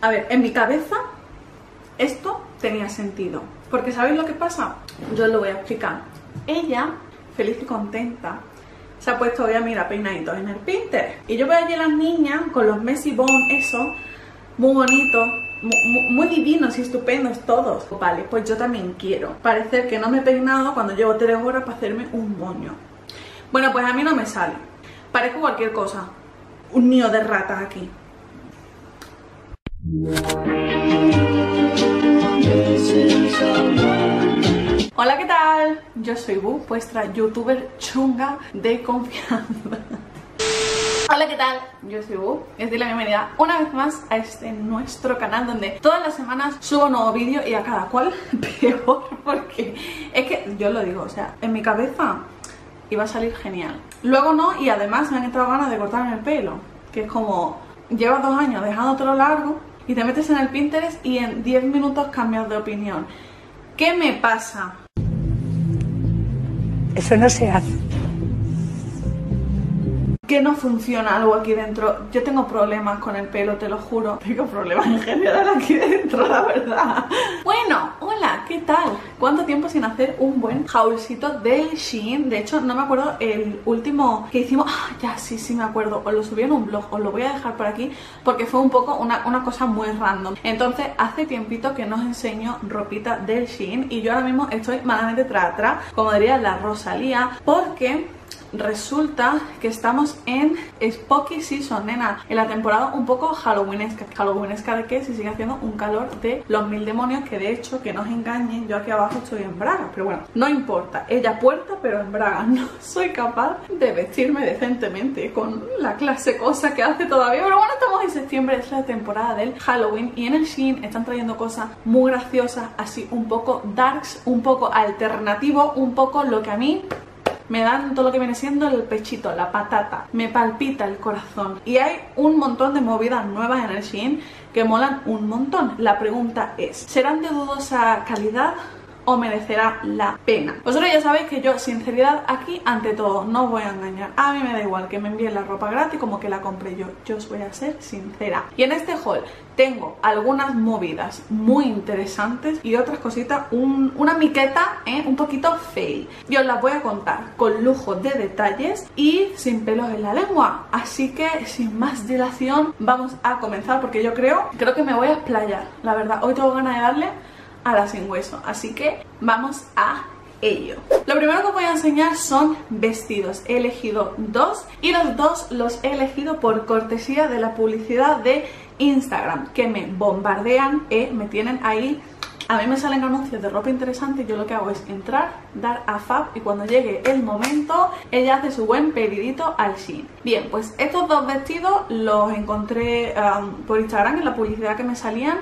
A ver, en mi cabeza esto tenía sentido, porque ¿sabéis lo que pasa? Yo os lo voy a explicar. Ella, feliz y contenta, se ha puesto hoy a mirar peinaditos en el Pinterest. Y yo veo allí a las niñas con los Messy Bone, eso, muy bonitos, muy divinos y estupendos todos. Vale, pues yo también quiero parecer que no me he peinado cuando llevo 3 horas para hacerme un moño. Bueno, pues a mí no me sale. Parezco cualquier cosa. Un nido de ratas aquí. Hola, ¿qué tal? Yo soy Bu, vuestra youtuber chunga de confianza. Hola, ¿qué tal? Yo soy Bu y os doy la bienvenida una vez más a este nuestro canal donde todas las semanas subo un nuevo vídeo y a cada cual peor, porque es que yo lo digo, o sea, en mi cabeza iba a salir genial. Luego no, y además me han entrado ganas de cortarme el pelo, que es como, llevas 2 años dejándotelo largo y te metes en el Pinterest y en 10 minutos cambias de opinión. ¿Qué me pasa? Eso no se hace. Que no funciona algo aquí dentro. Yo tengo problemas con el pelo, te lo juro. Tengo problemas en general aquí dentro, la verdad. Bueno, hola, ¿qué tal? ¿Cuánto tiempo sin hacer un buen haulcito del Shein? De hecho, no me acuerdo el último que hicimos. Ya, sí me acuerdo. Os lo subí en un blog, os lo voy a dejar por aquí porque fue un poco una cosa muy random. Entonces, hace tiempito que no os enseño ropita del Shein y yo ahora mismo estoy malamente atrás, como diría la Rosalía, porque resulta que estamos en Spooky Season, nena, en la temporada un poco halloweenesca. ¿Halloweenesca de qué? Si sigue haciendo un calor de los 1000 demonios, que de hecho, que no os engañen, yo aquí abajo estoy en bragas, pero bueno, no importa, ella puerta pero en bragas. No soy capaz de vestirme decentemente con la clase cosa que hace todavía, pero bueno, estamos en septiembre, es la temporada del Halloween y en el Shein están trayendo cosas muy graciosas, así un poco darks, un poco alternativo, un poco lo que a mí me dan todo lo que viene siendo el pechito, la patata, me palpita el corazón. Y hay un montón de movidas nuevas en el Shein que molan un montón. La pregunta es, ¿serán de dudosa calidad o merecerá la pena? Vosotros ya sabéis que yo, sinceridad aquí ante todo, no os voy a engañar. A mí me da igual que me envíen la ropa gratis como que la compré yo. Yo os voy a ser sincera. Y en este haul tengo algunas movidas muy interesantes y otras cositas, una miqueta, un poquito fail. Y os las voy a contar con lujo de detalles y sin pelos en la lengua. Así que sin más dilación vamos a comenzar, porque yo creo que me voy a explayar. La verdad, hoy tengo ganas de darle a la sin hueso, así que vamos a ello. Lo primero que os voy a enseñar son vestidos. He elegido 2 y los 2 los he elegido por cortesía de la publicidad de Instagram, que me bombardean, me tienen ahí. A mí me salen anuncios de ropa interesante y yo lo que hago es entrar, dar a Fab y cuando llegue el momento ella hace su buen pedidito al Shein. Bien, pues estos 2 vestidos los encontré por Instagram en la publicidad que me salían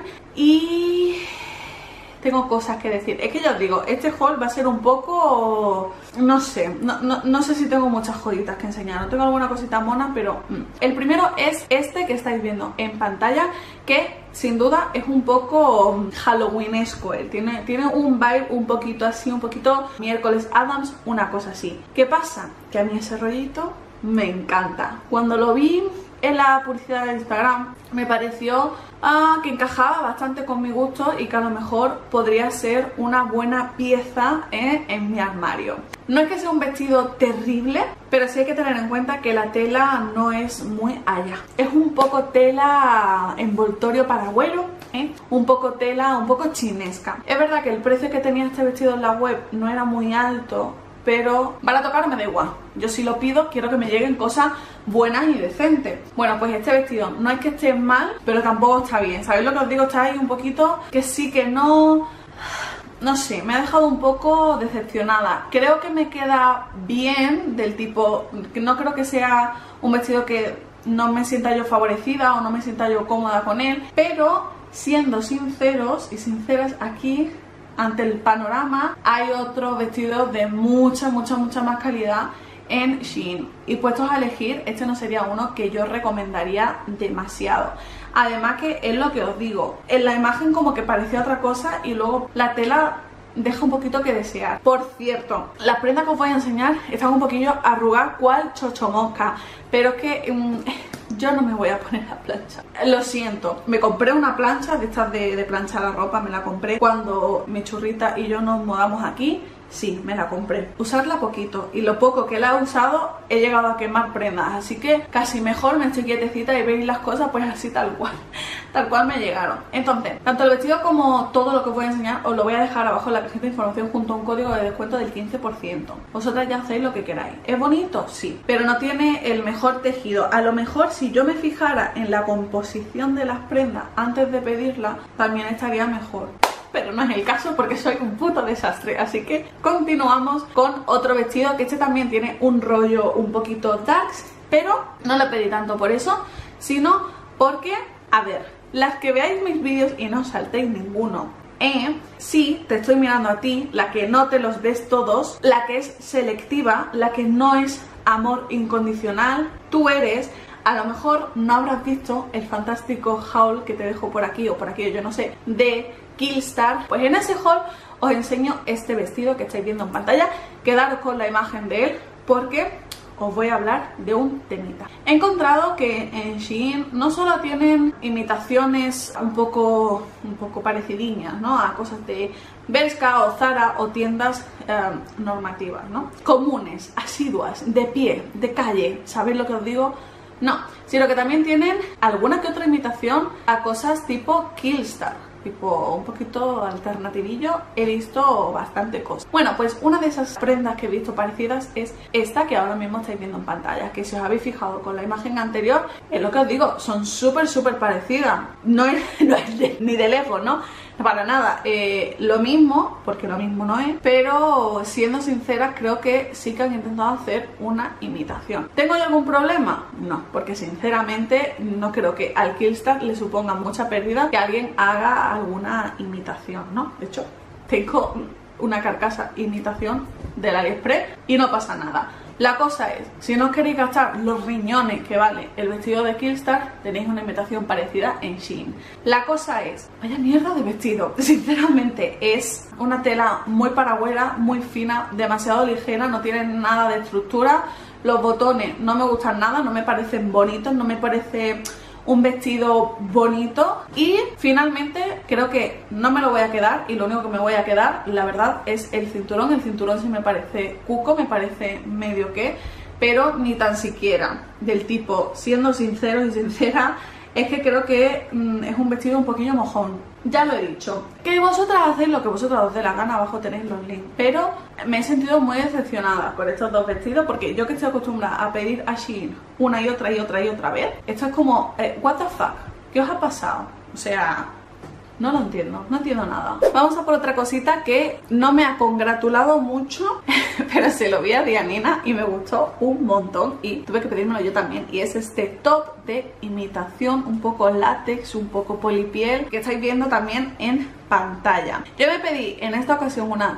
y tengo cosas que decir. Es que ya os digo, este haul va a ser un poco, no sé, no sé si tengo muchas joyitas que enseñar. No tengo alguna cosita mona, pero el primero es este que estáis viendo en pantalla, que sin duda es un poco halloweenesco. Tiene un vibe un poquito así, un poquito miércoles Addams, una cosa así. ¿Qué pasa? Que a mí ese rollito me encanta. Cuando lo vi en la publicidad de Instagram me pareció que encajaba bastante con mi gusto y que a lo mejor podría ser una buena pieza en mi armario. No es que sea un vestido terrible, pero sí hay que tener en cuenta que la tela no es muy allá. Es un poco tela envoltorio para abuelo, un poco tela, un poco chinesca. Es verdad que el precio que tenía este vestido en la web no era muy alto, pero barato caro me da igual. Yo si lo pido quiero que me lleguen cosas buenas y decentes. Bueno, pues este vestido no es que esté mal, pero tampoco está bien. ¿Sabéis lo que os digo? Está ahí un poquito que sí, que no. No sé, me ha dejado un poco decepcionada. Creo que me queda bien, del tipo, que no creo que sea un vestido que no me sienta yo favorecida o no me sienta yo cómoda con él, pero siendo sinceros y sinceras aquí, ante el panorama hay otros vestidos de mucha más calidad en Shein y puestos a elegir, este no sería uno que yo recomendaría demasiado. Además que es lo que os digo, en la imagen como que parecía otra cosa y luego la tela deja un poquito que desear. Por cierto, las prendas que os voy a enseñar están un poquillo arrugadas cual chochomosca, pero es que yo no me voy a poner a planchar. Lo siento, me compré una plancha de estas de planchar la ropa, me la compré cuando mi churrita y yo nos mudamos aquí. Sí, me la compré. Usarla poquito, y lo poco que la he usado he llegado a quemar prendas, así que casi mejor me estoy quietecita y veis las cosas pues así tal cual me llegaron. Entonces, tanto el vestido como todo lo que os voy a enseñar os lo voy a dejar abajo en la cajita de información junto a un código de descuento del 15%. Vosotras ya hacéis lo que queráis. ¿Es bonito? Sí, pero no tiene el mejor tejido. A lo mejor si yo me fijara en la composición de las prendas antes de pedirla, también estaría mejor. Pero no es el caso porque soy un puto desastre. Así que continuamos con otro vestido, que este también tiene un rollo un poquito darks, pero no lo pedí tanto por eso, sino porque, a ver, las que veáis mis vídeos y no saltéis ninguno, sí, te estoy mirando a ti, la que no te los ves todos, la que es selectiva, la que no es amor incondicional, tú eres. A lo mejor no habrás visto el fantástico haul que te dejo por aquí o por aquí, yo no sé, de Killstar. Pues en ese haul os enseño este vestido que estáis viendo en pantalla. Quedaros con la imagen de él porque os voy a hablar de un temita. He encontrado que en Shein no solo tienen imitaciones un poco parecidillas, ¿no?, a cosas de Bershka o Zara o tiendas normativas, ¿no?, comunes, asiduas, de pie, de calle, ¿sabéis lo que os digo? No, sino que también tienen alguna que otra imitación a cosas tipo Killstar, tipo un poquito alternativillo. He visto bastante cosas. Bueno, pues una de esas prendas que he visto parecidas es esta que ahora mismo estáis viendo en pantalla, que si os habéis fijado con la imagen anterior, es lo que os digo, son súper parecidas. No es ni de lejos, ¿no? Para nada, lo mismo, porque lo mismo no es, pero siendo sincera creo que sí que han intentado hacer una imitación. ¿Tengo yo algún problema? No, porque sinceramente no creo que al Killstar le suponga mucha pérdida que alguien haga alguna imitación, ¿no? De hecho, tengo una carcasa imitación del AliExpress y no pasa nada. La cosa es, si no os queréis gastar los riñones que vale el vestido de Killstar, tenéis una imitación parecida en Shein. La cosa es, vaya mierda de vestido, sinceramente es una tela muy paragüera, muy fina, demasiado ligera, no tiene nada de estructura. Los botones no me gustan nada, no me parecen bonitos, no me parece un vestido bonito, y finalmente creo que no me lo voy a quedar, y lo único que me voy a quedar, la verdad, es el cinturón. El cinturón sí me parece cuco, me parece medio que, pero ni tan siquiera. Del tipo, siendo sincero y sincera, es que creo que es un vestido un poquillo mojón. Ya lo he dicho, que vosotras hacéis lo que vosotras os dé la gana, abajo tenéis los links, pero me he sentido muy decepcionada por estos dos vestidos, porque yo que estoy acostumbrada a pedir a Shein una y otra vez, esto es como, what the fuck, ¿qué os ha pasado? O sea, no lo entiendo, no entiendo nada. Vamos a por otra cosita que no me ha congratulado mucho, pero se lo vi a Dianina y me gustó un montón y tuve que pedírmelo yo también. Y es este top de imitación, un poco látex, un poco polipiel, que estáis viendo también en pantalla. Yo me pedí en esta ocasión una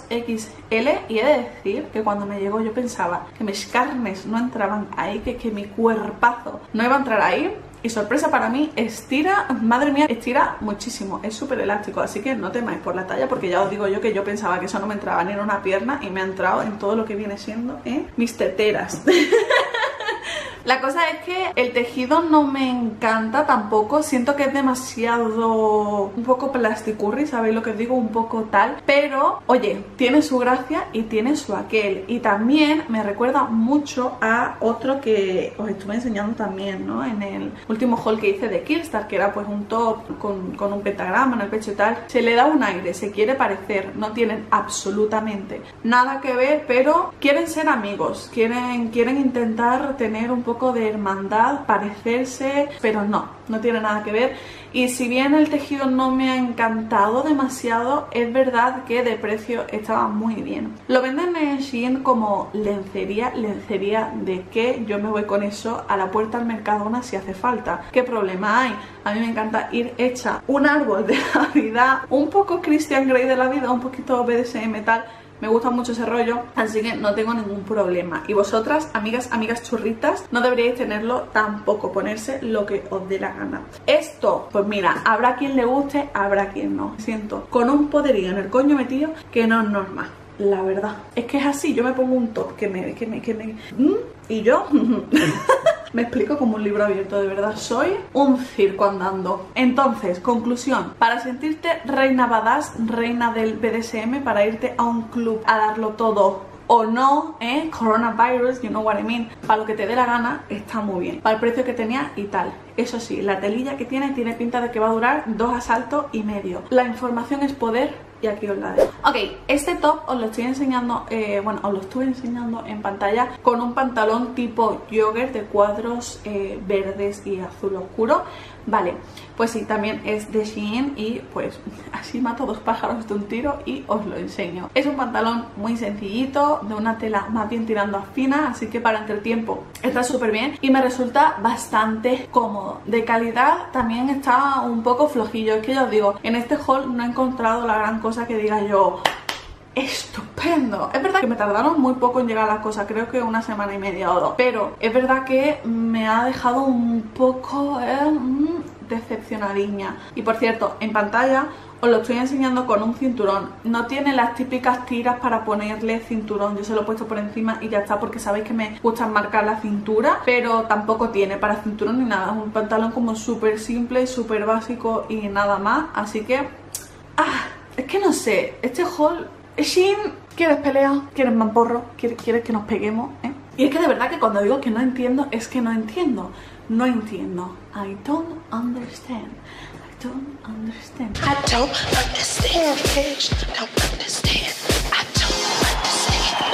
2XL y he de decir que cuando me llegó yo pensaba que mis carnes no entraban ahí, que mi cuerpazo no iba a entrar ahí. Y sorpresa para mí, estira, madre mía, estira muchísimo, es súper elástico, así que no temáis por la talla, porque ya os digo yo que yo pensaba que eso no me entraba ni en una pierna y me ha entrado en todo lo que viene siendo mis teteras. La cosa es que el tejido no me encanta tampoco, siento que es demasiado, un poco plasticurri, ¿sabéis lo que os digo? Un poco tal, pero oye, tiene su gracia y tiene su aquel. Y también me recuerda mucho a otro que os estuve enseñando también, ¿no?, en el último haul que hice de Killstar, que era pues un top con un pentagrama en el pecho y tal. Se le da un aire, se quiere parecer, no tienen absolutamente nada que ver, pero quieren ser amigos, quieren intentar tener un poco de hermandad, parecerse, pero no tiene nada que ver. Y si bien el tejido no me ha encantado demasiado, es verdad que de precio estaba muy bien. Lo venden en Shein como lencería de que yo me voy con eso a la puerta del Mercadona si hace falta. ¿Qué problema hay? A mí me encanta ir hecha un árbol de Navidad, un poco Christian Grey de la vida, un poquito BDSM tal. Me gusta mucho ese rollo, así que no tengo ningún problema. Y vosotras, amigas churritas, no deberíais tenerlo tampoco, ponerse lo que os dé la gana. Esto, pues mira, habrá quien le guste, habrá quien no. Me siento con un poderío en el coño metido que no es normal, la verdad. Es que es así, yo me pongo un top que me y yo Me explico como un libro abierto, de verdad. Soy un circo andando. Entonces, conclusión. Para sentirte reina badass, reina del BDSM, para irte a un club a darlo todo o no, coronavirus, you know what I mean, para lo que te dé la gana, está muy bien, para el precio que tenía y tal. Eso sí, la telilla que tiene pinta de que va a durar 2 asaltos y medio. La información es poder y aquí os la dejo. Ok, este top os lo estoy enseñando, bueno, os lo estuve enseñando en pantalla con un pantalón tipo jogger de cuadros verdes y azul oscuro. Vale, pues sí, también es de Shein y pues así mato 2 pájaros de un tiro y os lo enseño. Es un pantalón muy sencillito, de una tela más bien tirando a fina, así que para entretiempo está súper bien y me resulta bastante cómodo. De calidad también está un poco flojillo, es que ya os digo, en este haul no he encontrado la gran cosa que diga yo estupendo. Es verdad que me tardaron muy poco en llegar a las cosas, creo que 1 semana y media o 2, pero es verdad que me ha dejado un poco decepcionadiña. Y por cierto, en pantalla os lo estoy enseñando con un cinturón. No tiene las típicas tiras para ponerle cinturón, yo se lo he puesto por encima y ya está, porque sabéis que me gusta marcar la cintura, pero tampoco tiene para cinturón ni nada. Es un pantalón como súper simple, súper básico y nada más, así que es que no sé, este haul. Shein, ¿quieres pelea? ¿Quieres mamporro? ¿Quieres que nos peguemos? Y es que de verdad que cuando digo que no entiendo, es que no entiendo. No entiendo. I don't understand. I don't understand. I don't understand, bitch. Don't understand. I don't understand,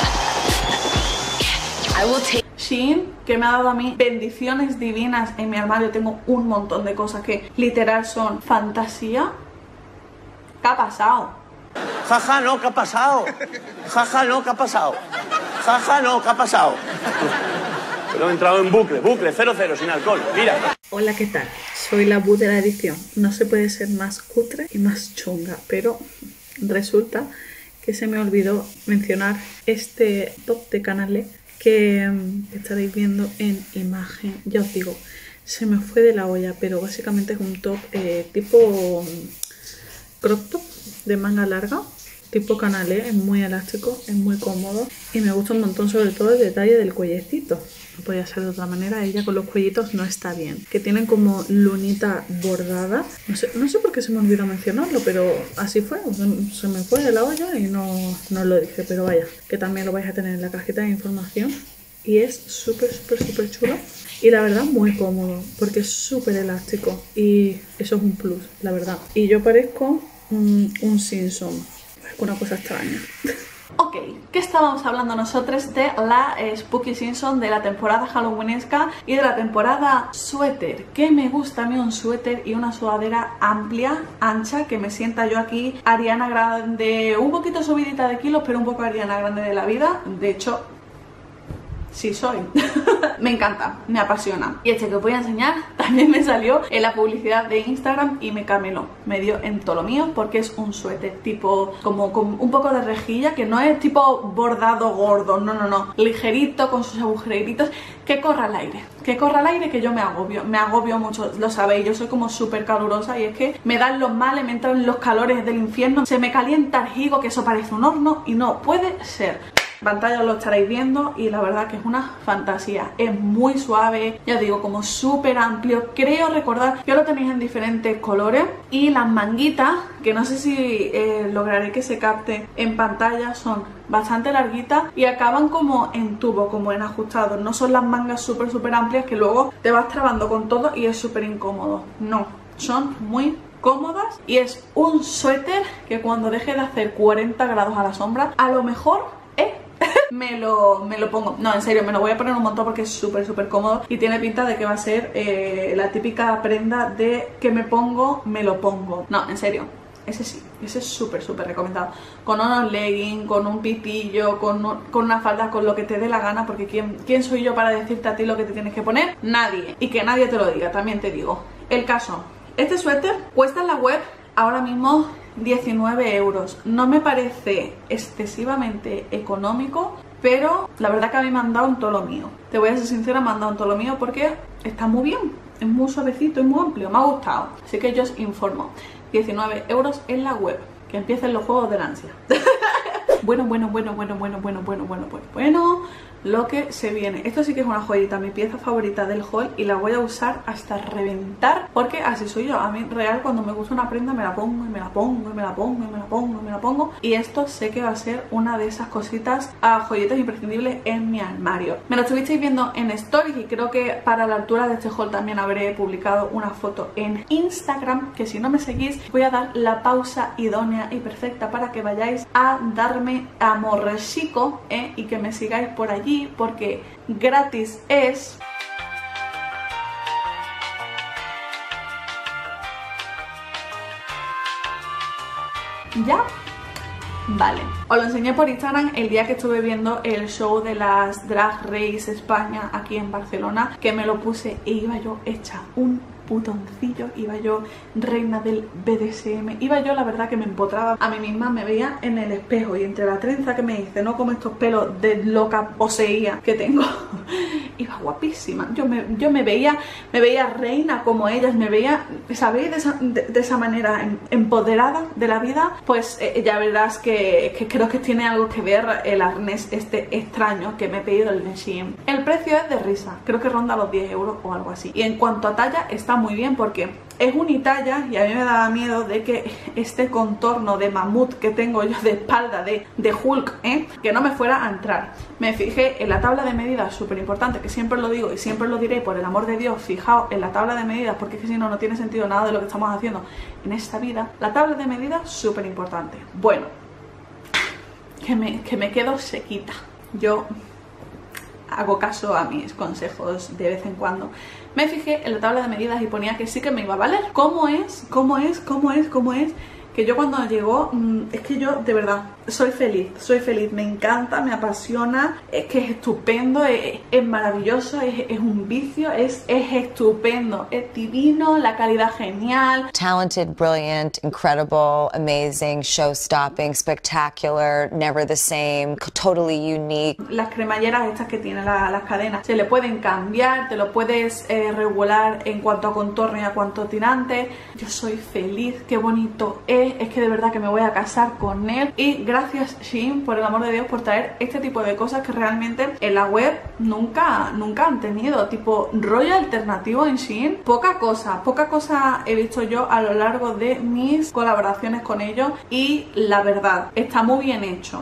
bitch. I will take... Shein, que me ha dado a mí bendiciones divinas en mi armario. Tengo un montón de cosas que literal son fantasía. ¿Qué ha pasado? Jaja, no, ¿qué ha pasado? Jaja, no, ¿qué ha pasado? Jaja, no, ¿qué ha pasado? Pero he entrado en bucle, 0-0, sin alcohol, mira. Hola, ¿qué tal? Soy la Bu de la edición. No se puede ser más cutre y más chunga, pero resulta que se me olvidó mencionar este top de Canale que estaréis viendo en imagen. Ya os digo, se me fue de la olla, pero básicamente es un top tipo crop top de manga larga, tipo Canale, es muy elástico, es muy cómodo y me gusta un montón, sobre todo el detalle del cuellecito. No podía ser de otra manera, ella con los cuellitos no está bien, que tienen como lunita bordada. No sé por qué se me olvidó mencionarlo, pero así fue, se me fue de la olla y no lo dije, pero vaya, que también lo vais a tener en la cajita de información. Y es súper chulo y la verdad muy cómodo, porque es súper elástico y eso es un plus, la verdad. Y yo parezco un Simpson, una cosa extraña. Ok, ¿qué estábamos hablando nosotros de la Spooky Season, de la temporada halloweenesca y de la temporada suéter? Que me gusta a mí un suéter y una sudadera amplia, ancha, que me sienta yo aquí Ariana Grande, un poquito subidita de kilos, pero un poco Ariana Grande de la vida. De hecho, sí soy. Me encanta, me apasiona. Y este que os voy a enseñar también me salió en la publicidad de Instagram y me cameló, me dio en todo lo mío, porque es un suéter tipo como con un poco de rejilla, que no es tipo bordado gordo, no, ligerito con sus agujeritos, que corra al aire, que yo me agobio mucho, lo sabéis, yo soy como súper calurosa y es que me dan los males, me entran los calores del infierno, se me calienta el higo, que eso parece un horno y no puede ser. Pantalla lo estaréis viendo y la verdad que es una fantasía, es muy suave, ya digo, como súper amplio. Creo recordar que lo tenéis en diferentes colores y las manguitas, que no sé si lograré que se capte en pantalla, son bastante larguitas y acaban como en tubo, como en ajustados. No son las mangas súper amplias que luego te vas trabando con todo y es súper incómodo, no, son muy cómodas y es un suéter que cuando deje de hacer 40 grados a la sombra, a lo mejor me lo pongo. No, en serio, me lo voy a poner un montón porque es súper cómodo y tiene pinta de que va a ser la típica prenda de que me pongo, me lo pongo. No, en serio, ese sí, ese es súper recomendado. Con unos leggings, con un pitillo, con una falda, con lo que te dé la gana, porque ¿quién soy yo para decirte a ti lo que te tienes que poner? Nadie. Y que nadie te lo diga, también te digo. El caso, este suéter cuesta en la web ahora mismo 19 euros. No me parece excesivamente económico, pero la verdad que a mí me han dado en todo lo mío. Te voy a ser sincera, me han dado en todo lo mío porque está muy bien, es muy suavecito y muy amplio, me ha gustado. Así que yo os informo, 19 euros en la web. Que empiecen los juegos de la ansia. bueno, lo que se viene. Esto sí que es una joyita, mi pieza favorita del haul, y la voy a usar hasta reventar, porque así soy yo. A mí real, cuando me gusta una prenda me la pongo y me la pongo y me la pongo y me la pongo y me la pongo, y esto sé que va a ser una de esas cositas, joyitas imprescindibles en mi armario. Me lo estuvisteis viendo en stories y creo que para la altura de este haul también habré publicado una foto en Instagram, que si no me seguís voy a dar la pausa idónea y perfecta para que vayáis a darme amorcico, y que me sigáis por allí, porque gratis es. ¿Ya? Vale, os lo enseñé por Instagram el día que estuve viendo el show de las Drag Race España aquí en Barcelona, que me lo puse e iba yo hecha un putoncillo, iba yo reina del BDSM, iba yo, la verdad, que me empotraba a mí misma, me veía en el espejo y entre la trenza que me hice, no como estos pelos de loca poseía que tengo, iba guapísima. Yo me veía reina como ellas, me veía, ¿sabéis? De esa manera empoderada de la vida. Pues ya verás que creo que tiene algo que ver el arnés este extraño que me he pedido el de Shein. El precio es de risa, creo que ronda los 10 euros o algo así, y en cuanto a talla está muy bien porque es unitalla, y a mí me daba miedo de que este contorno de mamut que tengo yo de espalda de Hulk, que no me fuera a entrar. Me fijé en la tabla de medidas, súper importante, que siempre lo digo y siempre lo diré, por el amor de Dios, fijaos en la tabla de medidas, porque es que si no, no tiene sentido nada de lo que estamos haciendo en esta vida. La tabla de medidas, súper importante. Bueno, que me quedo sequita. Yo hago caso a mis consejos de vez en cuando. Me fijé en la tabla de medidas y ponía que sí que me iba a valer. ¿Cómo es? Que yo cuando llegó, es que yo de verdad soy feliz, me encanta, me apasiona, es que es estupendo, es maravilloso, es un vicio, es estupendo, es divino, la calidad genial. Talented, brilliant, incredible, amazing, show-stopping, spectacular, never the same, totally unique. Las cremalleras estas que tienen las cadenas se le pueden cambiar, te lo puedes regular en cuanto a contorno y a cuanto a tirante. Yo soy feliz, qué bonito es que de verdad que me voy a casar con él. Y gracias Shein, por el amor de Dios, por traer este tipo de cosas que realmente en la web nunca han tenido, tipo rollo alternativo en Shein. Poca cosa he visto yo a lo largo de mis colaboraciones con ellos, y la verdad está muy bien hecho,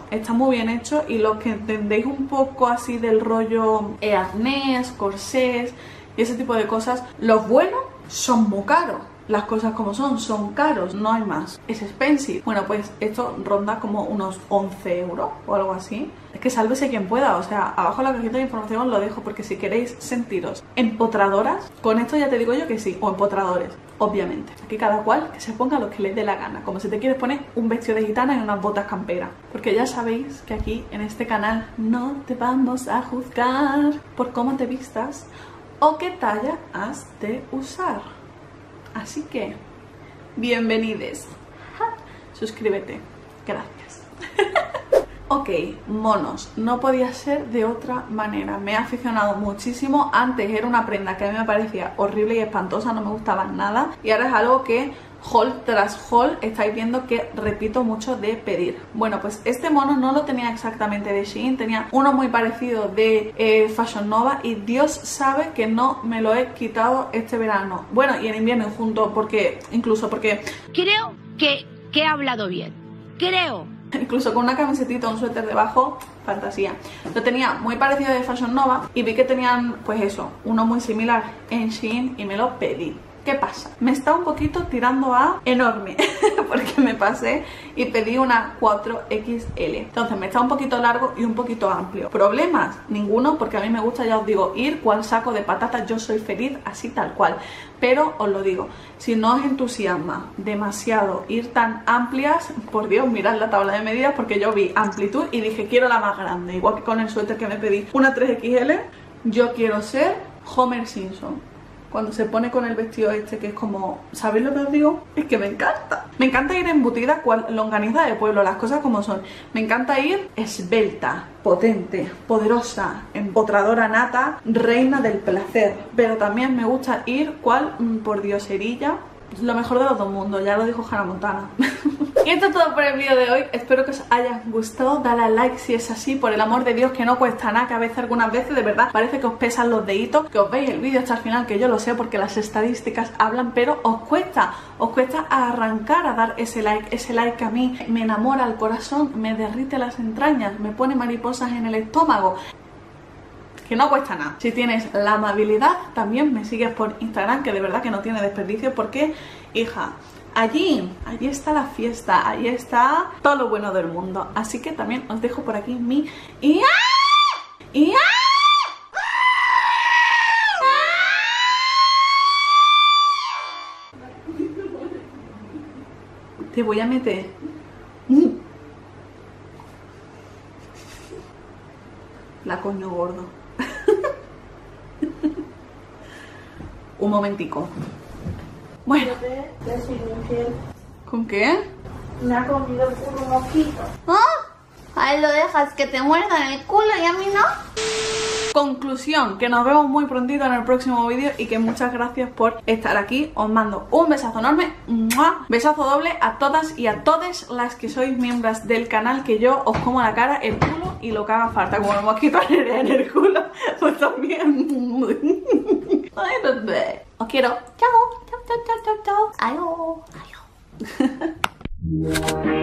y los que entendéis un poco así del rollo arnés, corsés y ese tipo de cosas, los buenos son muy caros. Las cosas como son caros, no hay más, es expensive. Bueno, pues esto ronda como unos 11 euros o algo así. Es que sálvese quien pueda, o sea, abajo en la cajita de información os lo dejo, porque si queréis sentiros empotradoras, con esto ya te digo yo que sí, o empotradores, obviamente. Aquí cada cual que se ponga lo que le dé la gana, como si te quieres poner un vestido de gitana y unas botas camperas. Porque ya sabéis que aquí en este canal no te vamos a juzgar por cómo te vistas o qué talla has de usar. Así que, bienvenides. Suscríbete. Gracias. Ok, monos. No podía ser de otra manera. Me he aficionado muchísimo. Antes era una prenda que a mí me parecía horrible y espantosa, no me gustaba nada. Y ahora es algo que haul tras haul estáis viendo que repito mucho de pedir. Bueno, pues este mono no lo tenía exactamente de Shein, tenía uno muy parecido de Fashion Nova, y Dios sabe que no me lo he quitado este verano. Bueno, y en invierno junto, porque creo que he hablado bien. Creo. Incluso con una camisetita, un suéter debajo, fantasía. Lo tenía muy parecido de Fashion Nova y vi que tenían, pues eso, uno muy similar en Shein y me lo pedí. ¿Qué pasa? Me está un poquito tirando a enorme porque me pasé y pedí una 4XL. Entonces me está un poquito largo y un poquito amplio. ¿Problemas? Ninguno, porque a mí me gusta, ya os digo, ir cual saco de patatas. Yo soy feliz así tal cual. Pero os lo digo, si no os entusiasma demasiado ir tan amplias, por Dios, mirad la tabla de medidas, porque yo vi amplitud y dije quiero la más grande. Igual que con el suéter que me pedí, una 3XL. Yo quiero ser Homer Simpson cuando se pone con el vestido este, que es como, ¿sabéis lo que os digo? Es que me encanta. Me encanta ir embutida cual longaniza de pueblo, las cosas como son. Me encanta ir esbelta, potente, poderosa, empotradora nata, reina del placer. Pero también me gusta ir cual pordioserilla, lo mejor de los dos mundos, ya lo dijo Hannah Montana. Y esto es todo por el vídeo de hoy, espero que os haya gustado, dale a like si es así, por el amor de Dios, que no cuesta nada, que a veces, algunas veces, de verdad, parece que os pesan los deditos, que os veis el vídeo hasta el final, que yo lo sé porque las estadísticas hablan, pero os cuesta arrancar a dar ese like que a mí me enamora el corazón, me derrite las entrañas, me pone mariposas en el estómago. Que no cuesta nada. Si tienes la amabilidad, también me sigues por Instagram, que de verdad que no tiene desperdicio, porque, hija, allí está la fiesta, allí está todo lo bueno del mundo. Así que también os dejo por aquí mi... Te voy a meter... La coño gordo. Un momentico. Bueno. ¿Con qué? Me ha comido el culo un mosquito. ¿Ah? Ahí lo dejas que te muerdan el culo y a mí no. Conclusión, que nos vemos muy prontito en el próximo vídeo y que muchas gracias por estar aquí. Os mando un besazo enorme, ¡mua! Besazo doble a todas y a todas las que sois miembros del canal, que yo os como la cara, el culo y lo que haga falta, como el mosquito en el culo, pues también. Ay, bebé. Os quiero. Chao, chao, chao, chao, chao. Adiós. Adiós.